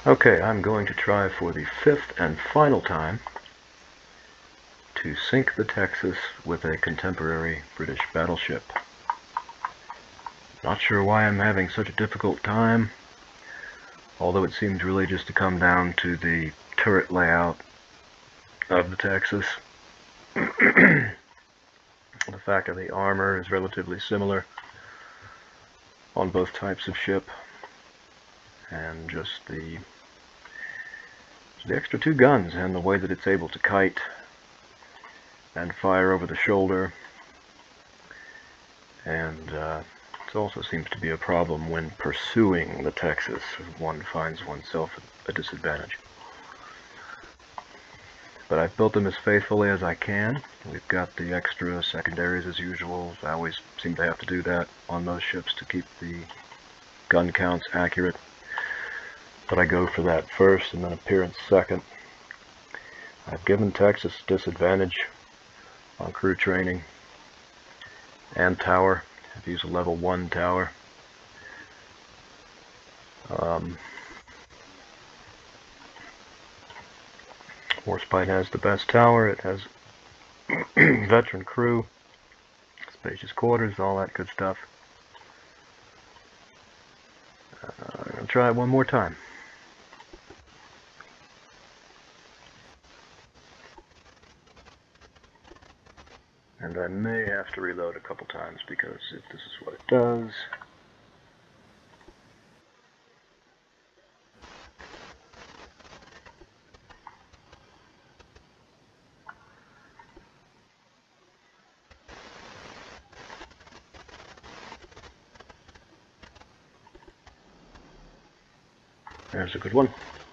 Okay, I'm going to try for the 5th and final time to sink the Texas with a contemporary British battleship. Not sure why I'm having such a difficult time, although it seems really just to come down to the turret layout of the Texas. The fact that the armor is relatively similar on both types of ship, and just the extra 2 guns and the way that it's able to kite and fire over the shoulder. And it also seems to be a problem when pursuing the Texas. One finds oneself at a disadvantage. But I've built them as faithfully as I can. We've got the extra secondaries as usual. I always seem to have to do that on those ships to keep the gun counts accurate. But I go for that first and then appearance second. I've given Texas disadvantage on crew training and tower. I've used a level 1 tower. Warspite has the best tower. It has veteran crew, spacious quarters, all that good stuff. I'm going to try it one more time. And I may have to reload a couple times, because if this is what it does... There's a good one.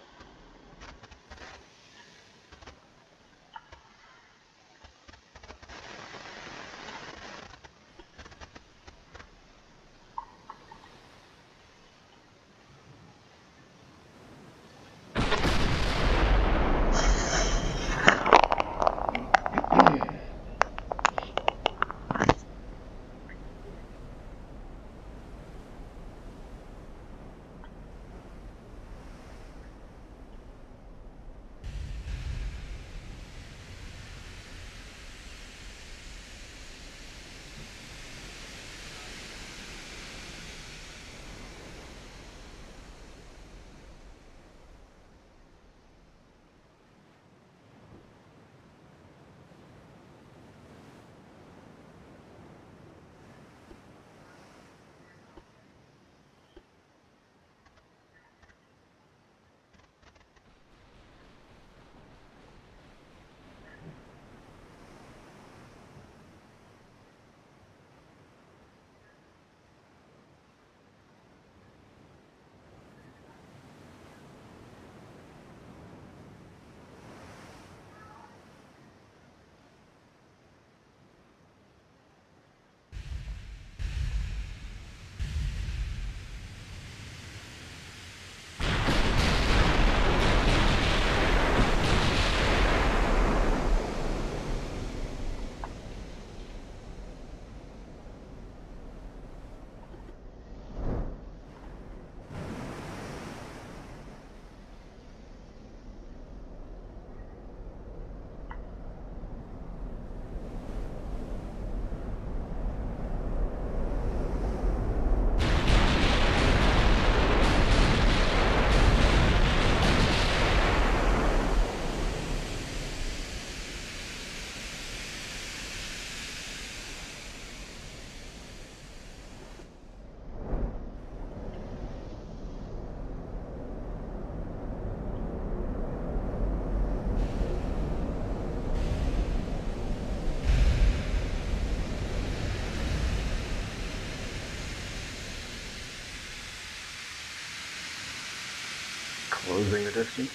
Closing the distance.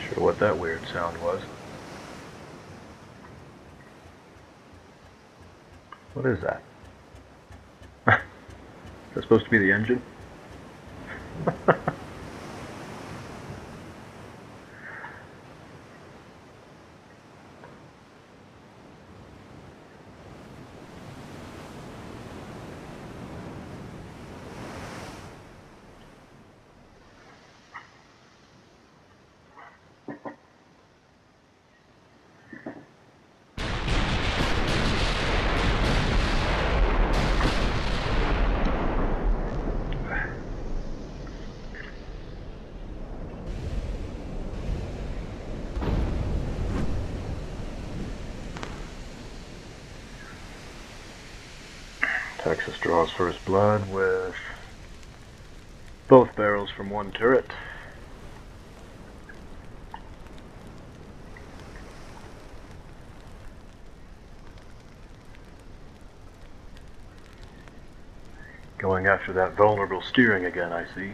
Sure what that weird sound was. What is that? Is that supposed to be the engine? Texas draws first blood with both barrels from one turret. Going after that vulnerable steering again, I see.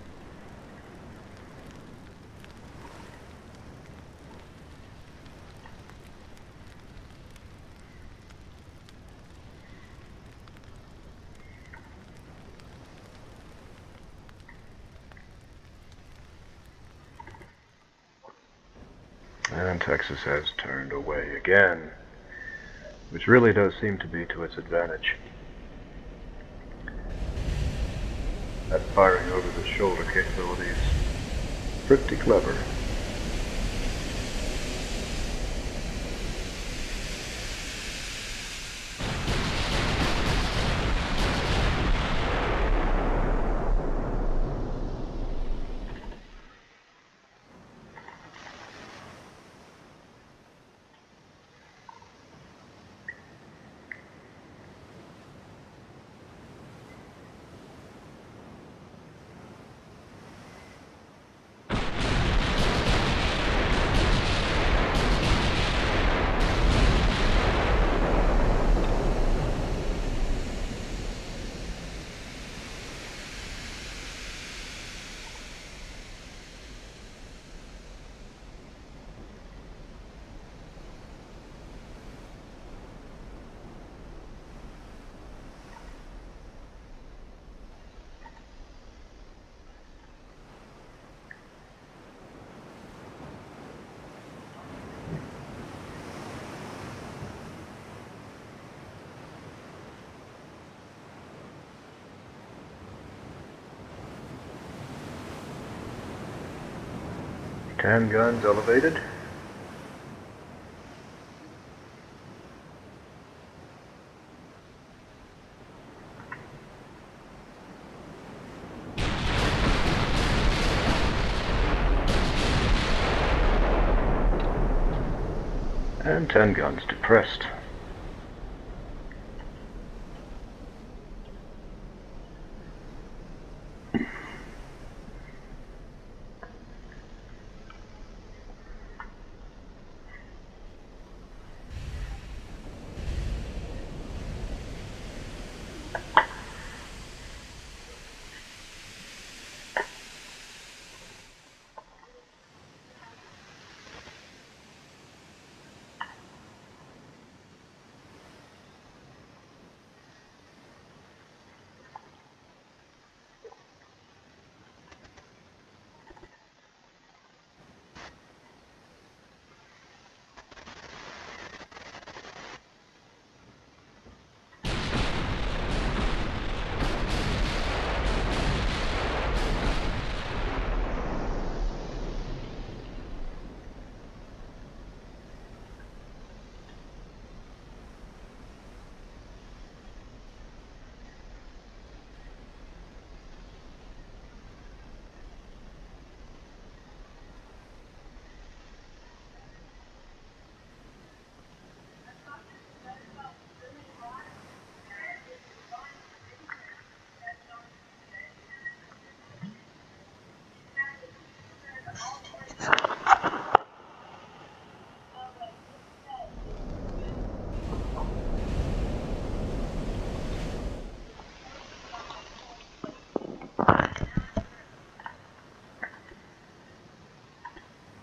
And Texas has turned away again, which really does seem to be to its advantage. That firing over the shoulder capability is pretty clever. Ten guns elevated. And 10 guns depressed.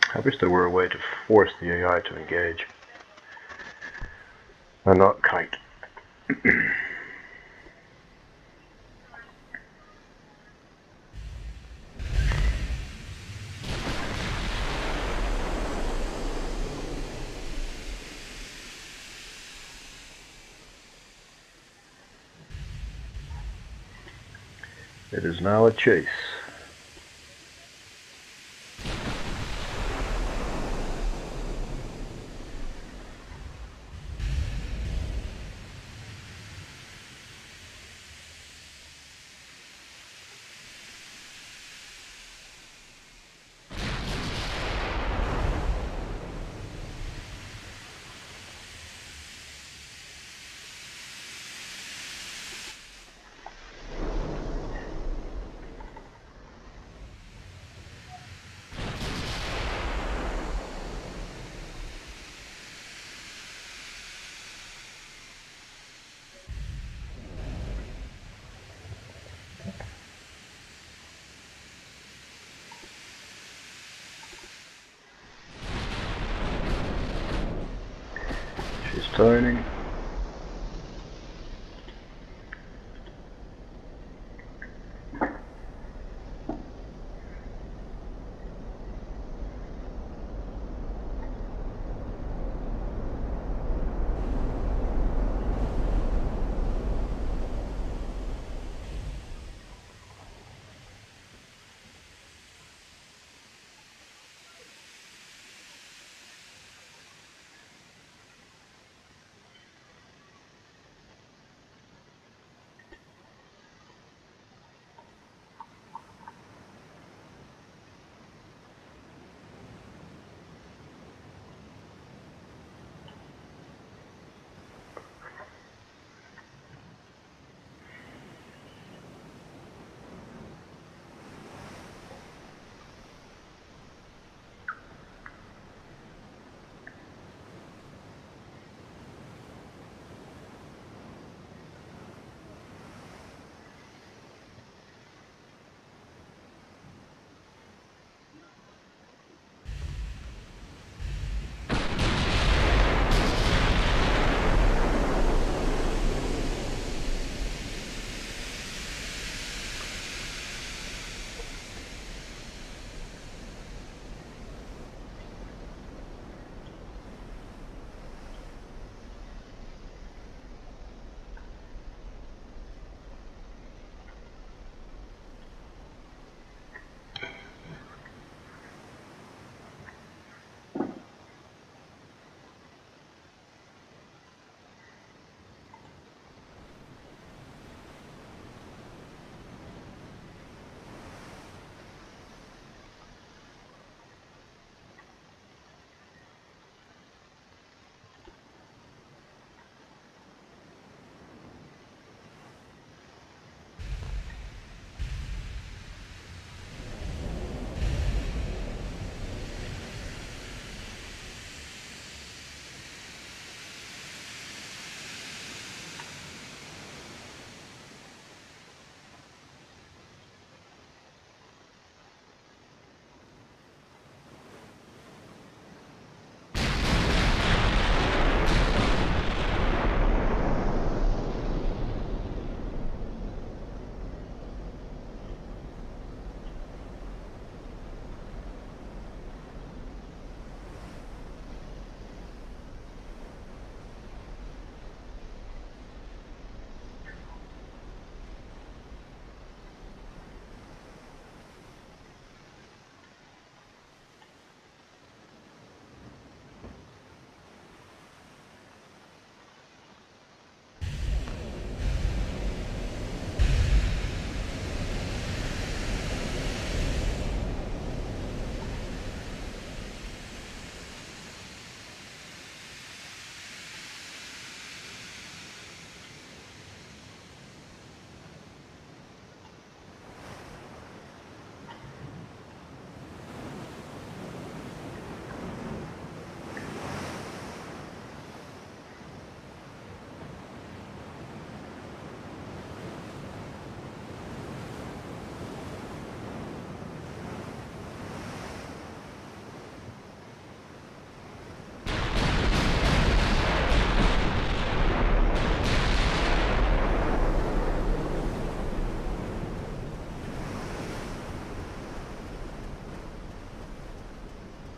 I wish there were a way to force the AI to engage. And not kite. It is now a chase. She's turning.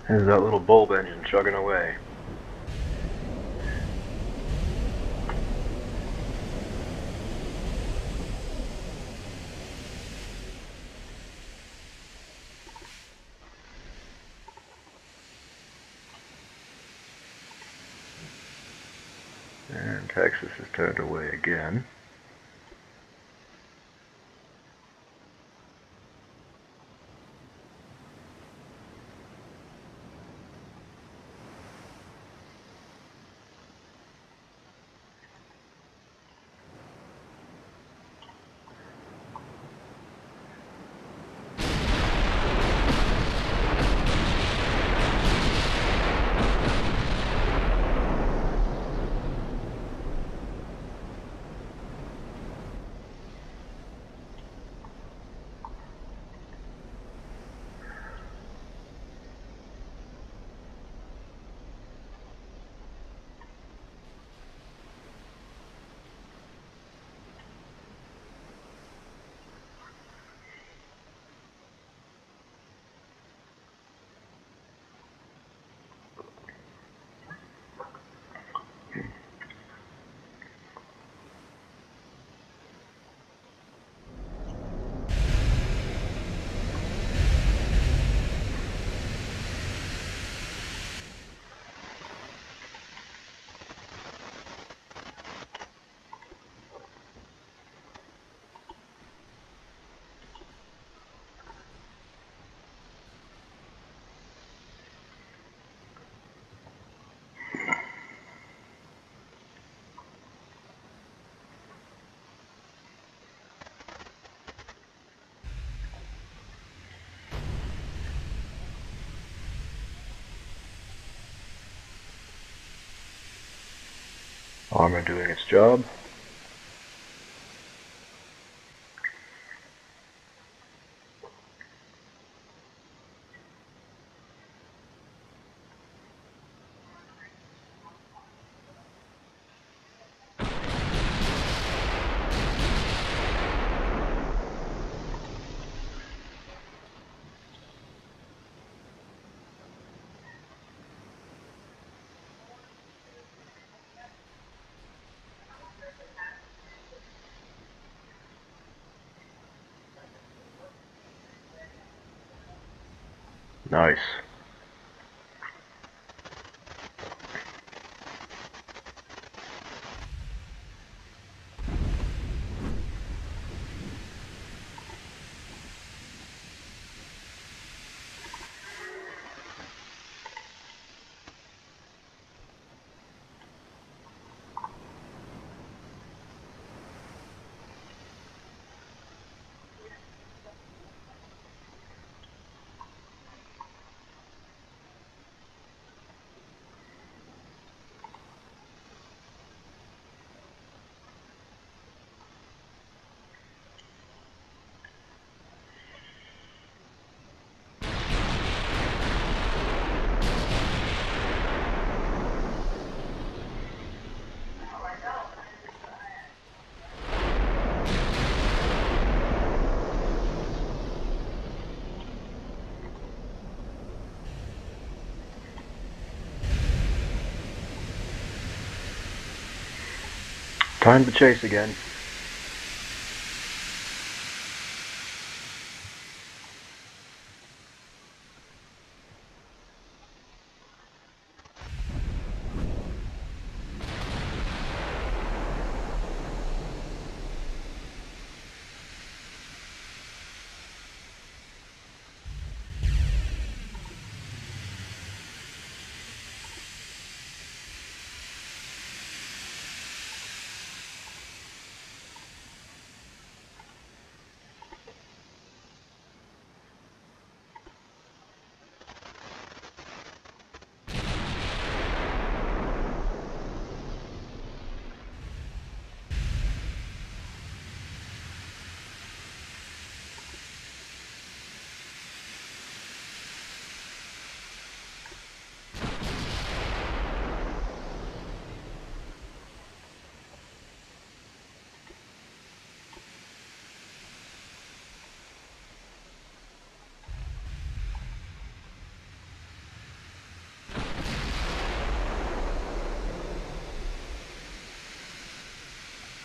There's that little bulb engine chugging away. And Texas is turned away again. Armor doing its job. Nice. Time to chase again.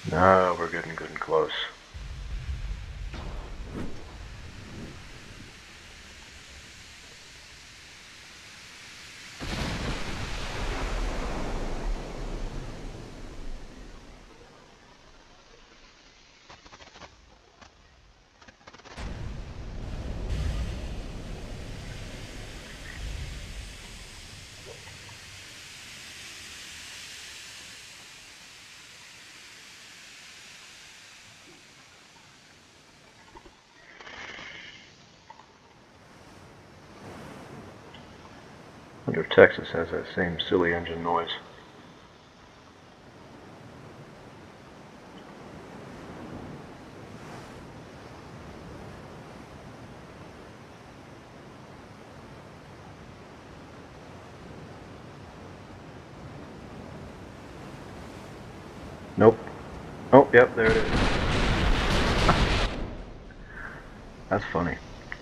No, we're getting good and close. I wonder if Texas has that same silly engine noise. Nope. Oh, yep, there it is. That's funny.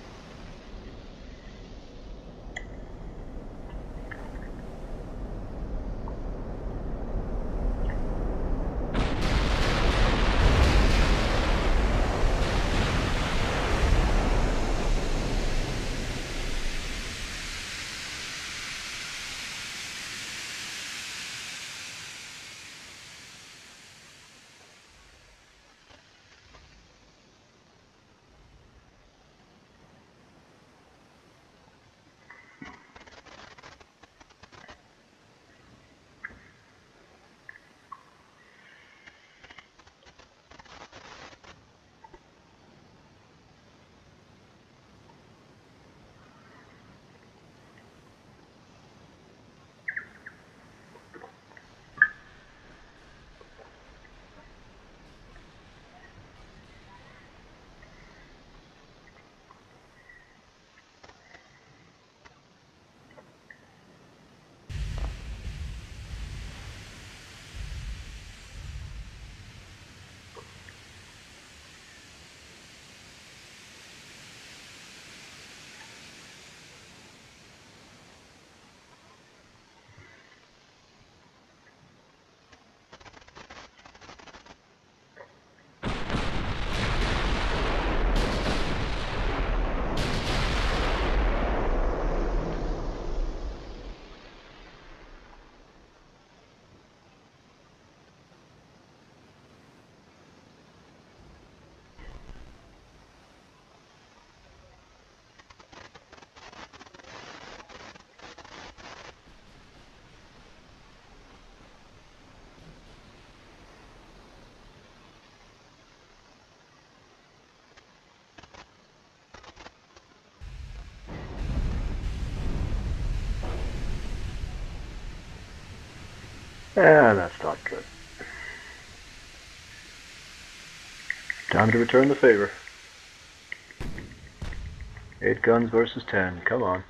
Yeah, that's not good. Time to return the favor. 8 guns versus 10. Come on.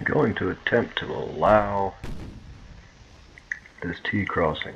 going to attempt to allow this T crossing.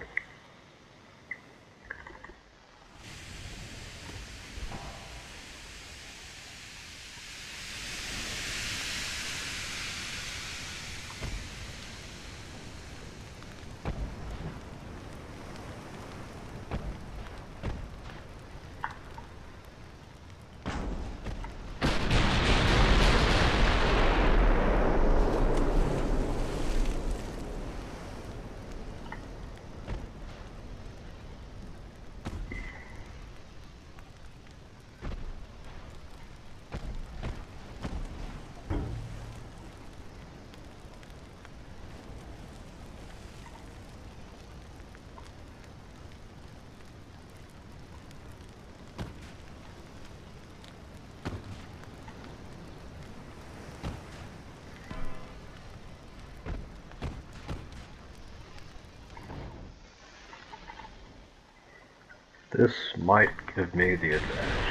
This might give me the advantage.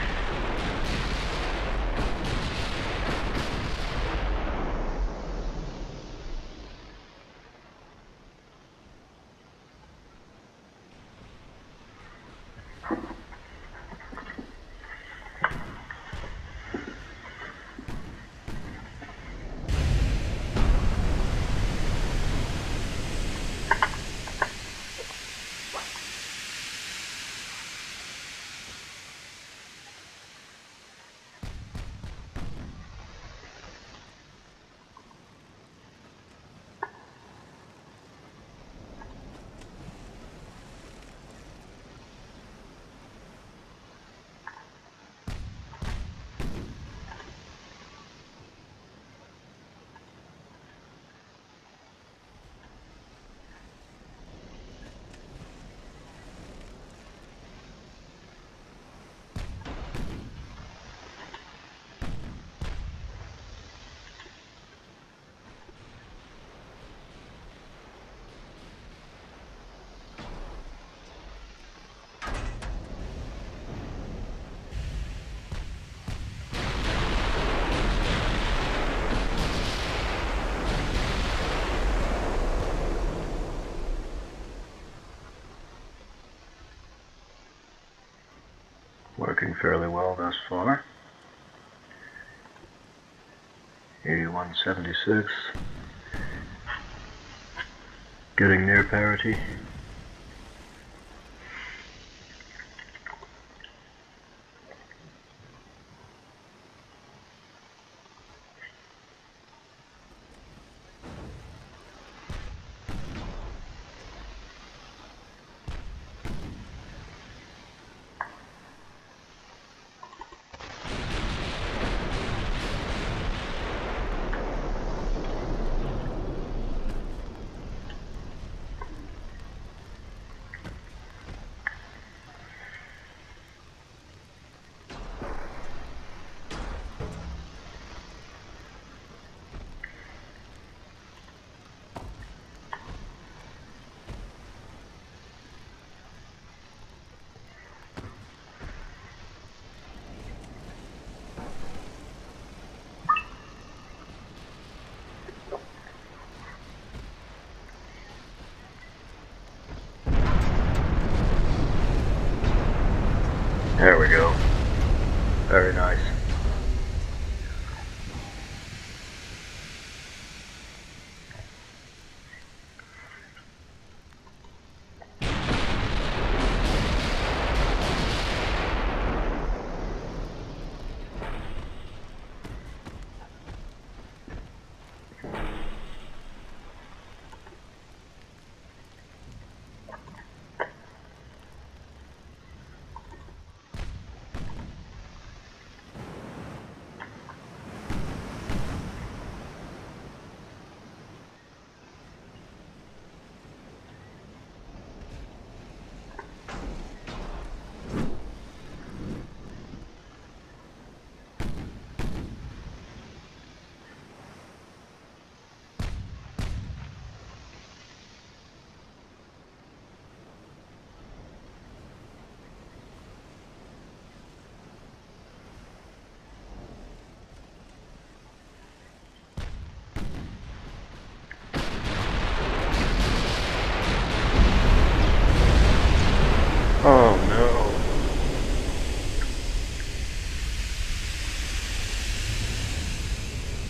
Working fairly well thus far. 81.76. Getting near parity. There we go. Very nice.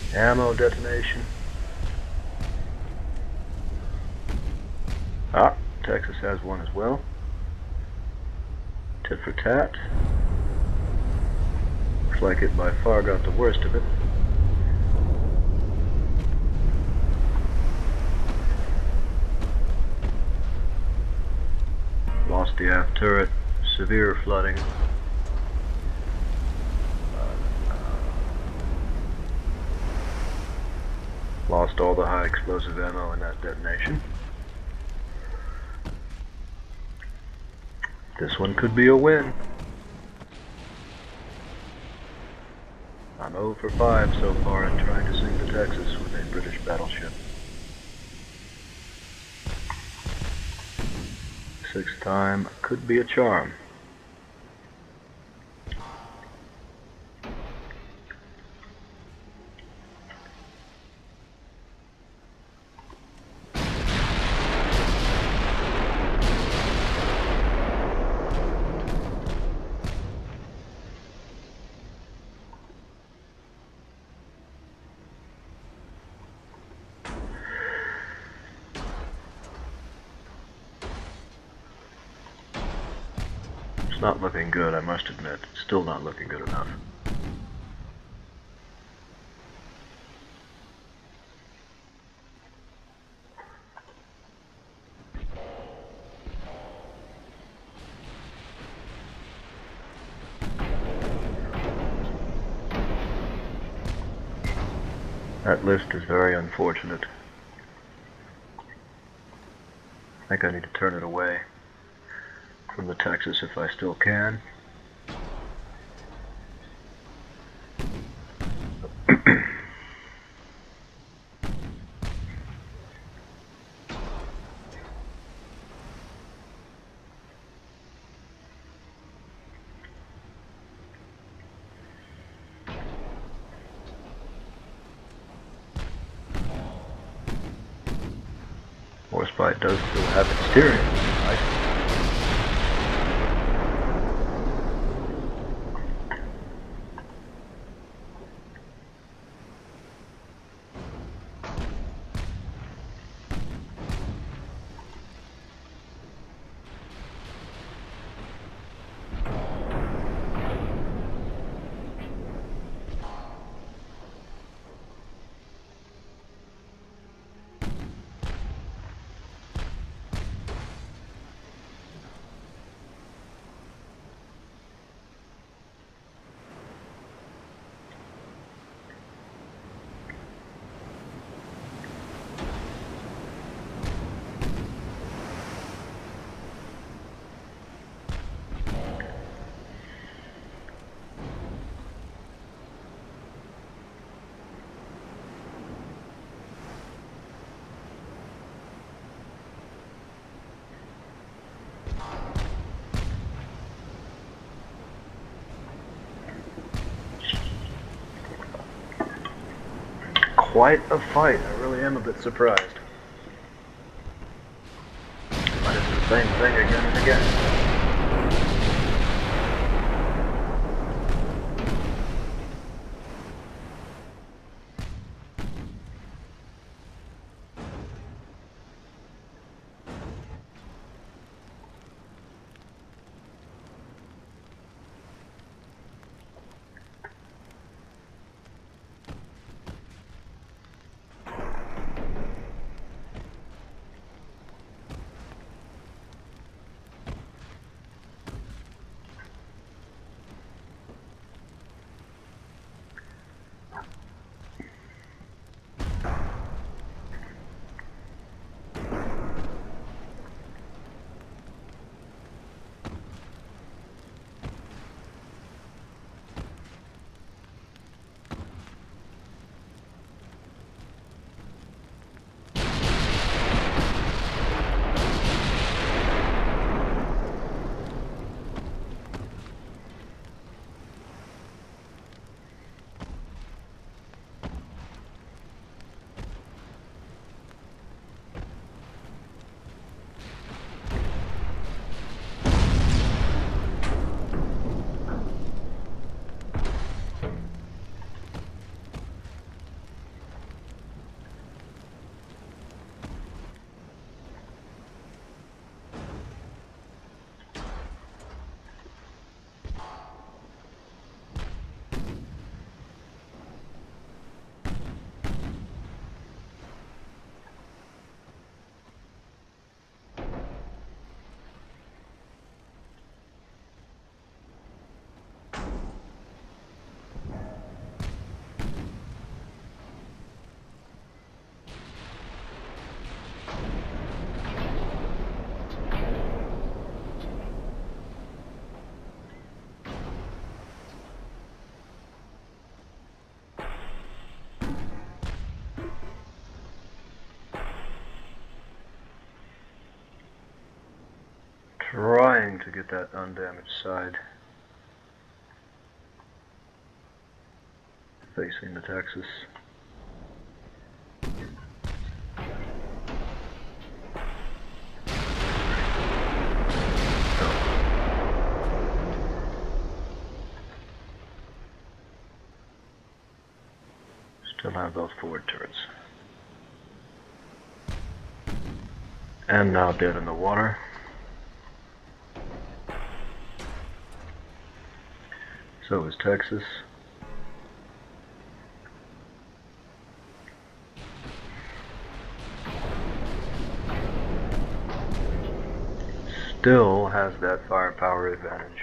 Ammo detonation. Ah, Texas has one as well. Tit for tat. Looks like it by far got the worst of it. Lost the aft turret. Severe flooding. Lost all the high explosive ammo in that detonation. This one could be a win. I'm 0 for 5 so far in trying to sink the Texas with a British battleship. Sixth time could be a charm. It's not looking good, I must admit. It's still not looking good enough. That lift is very unfortunate. I think I need to turn it away from the Texas if I still can. Warspite does still have its steering. Nice. Quite a fight. I really am a bit surprised. But it's the same thing again and again. trying to get that undamaged side facing the Texas. Still have those forward turrets. And now dead in the water. So is Texas. Still has that firepower advantage.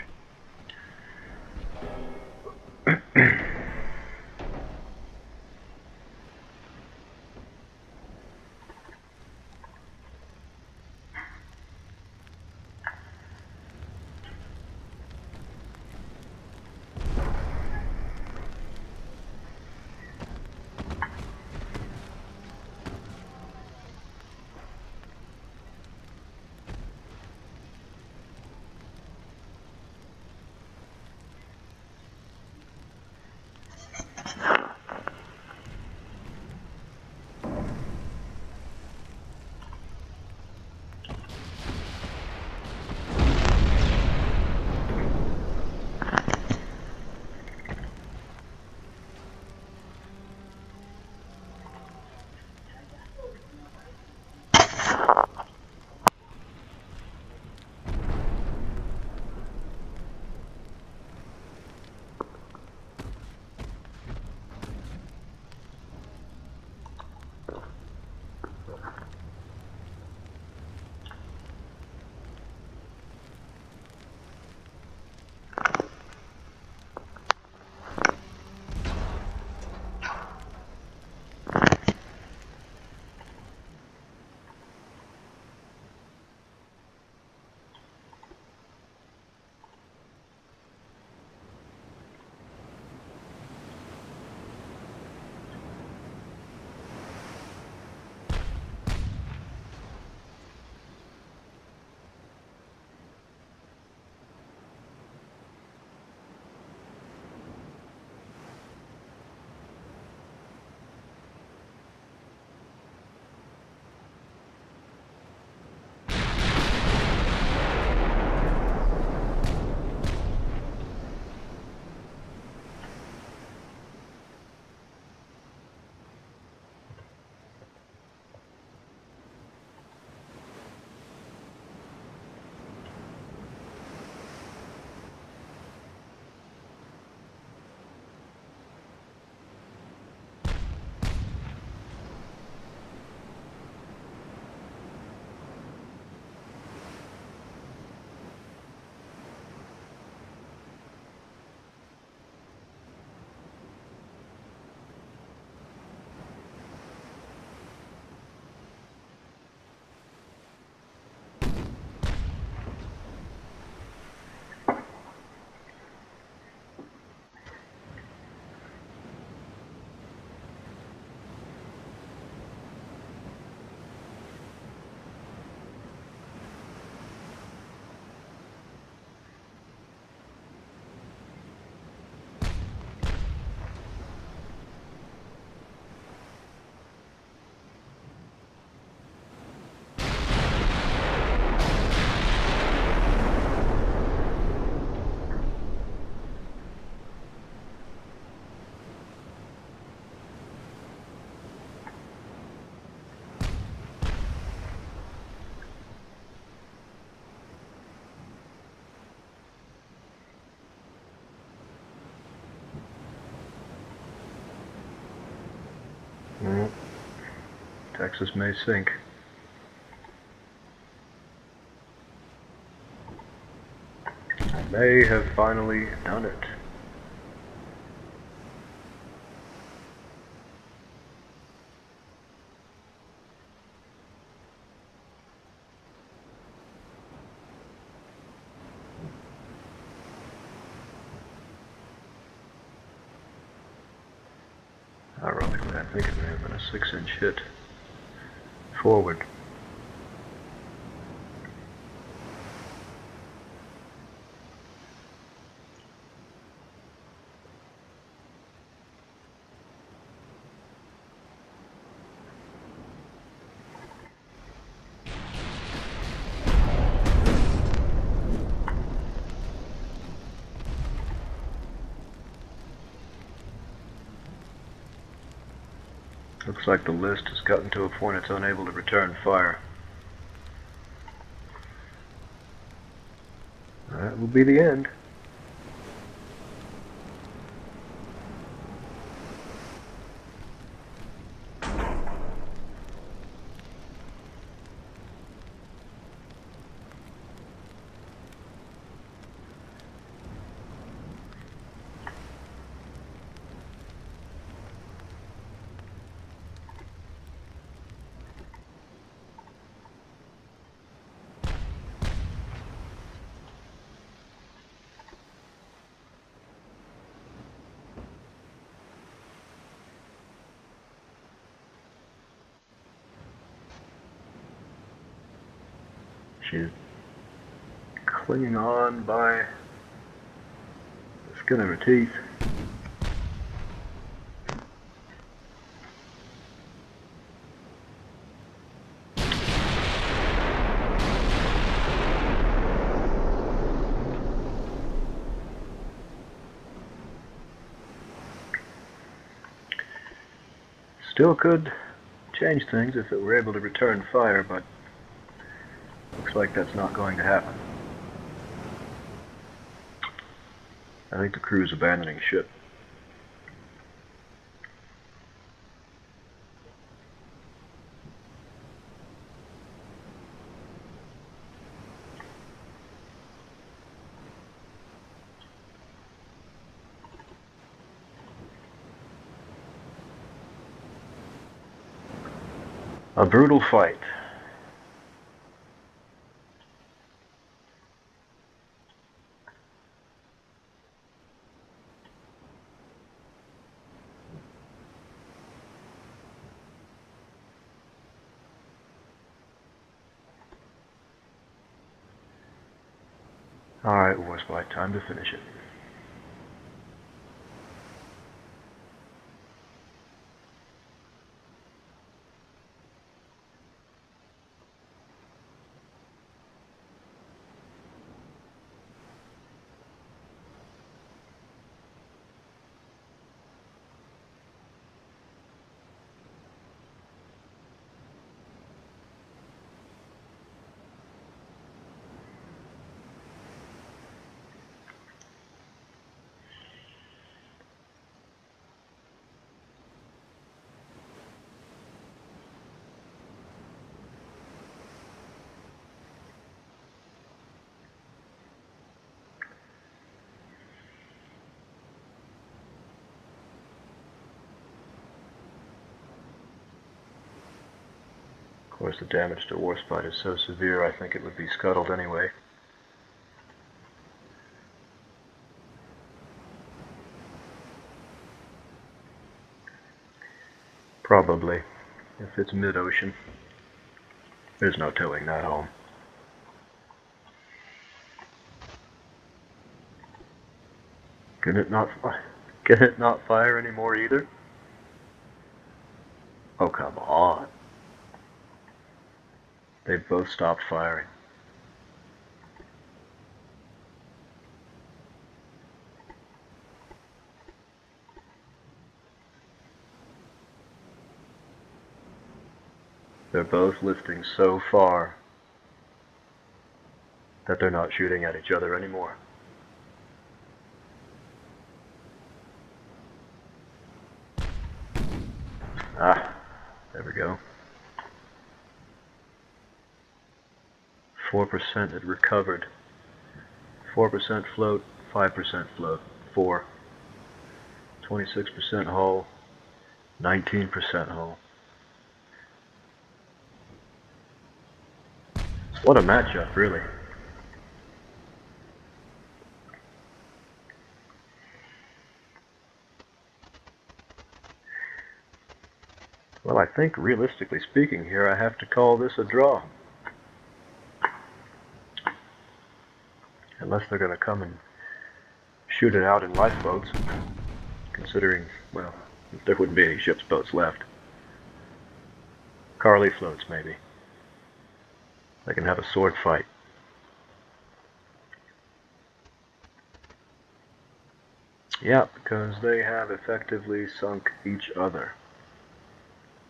Well, Texas may sink. I may have finally done it. Ironically, I think it may have been a 6-inch hit forward. Looks like the list has gotten to a point it's unable to return fire. That will be the end. She's clinging on by the skin of her teeth. Still could change things if it were able to return fire, but looks like that's not going to happen. I think the crew's abandoning ship. A brutal fight. Alright, Warspite, time to finish it. Of course, the damage to Warspite is so severe, I think it would be scuttled anyway. Probably, if it's mid-ocean. There's no towing that home. Can it not fire anymore either? Oh, come on. They've both stopped firing. They're both lifting so far that they're not shooting at each other anymore. Ah, there we go. 4% had recovered. 4% float, 5% float. 4. 26% hull, 19% hull. What a matchup, really. Well, I think, realistically speaking here, I have to call this a draw. Unless they're going to come and shoot it out in lifeboats, considering, well, there wouldn't be any ship's boats left. Carly floats, maybe. They can have a sword fight. Yeah, because they have effectively sunk each other.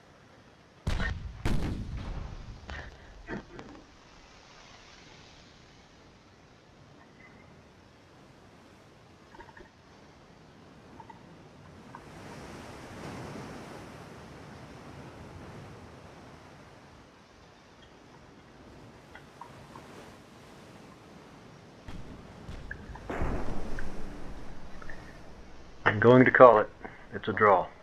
I'm going to call it. It's a draw.